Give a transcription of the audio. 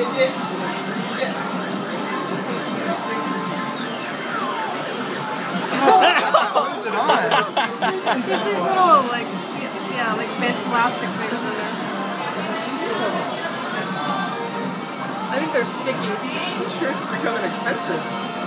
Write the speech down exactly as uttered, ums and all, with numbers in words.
What is it on? There's these little, like, yeah, like bent plastic things in there. I think they're sticky. I'm sure it's becoming expensive.